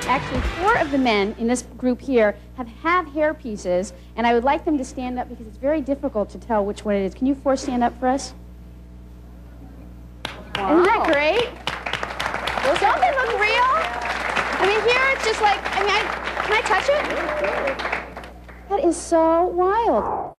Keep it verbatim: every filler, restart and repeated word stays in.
Actually, four of the men in this group here have have hair pieces, and I would like them to stand up because it's very difficult to tell which one it is. Can you four stand up for us? Wow. Isn't that great? Don't they look real? I mean, here it's just like, I mean, I, can I touch it? That is so wild.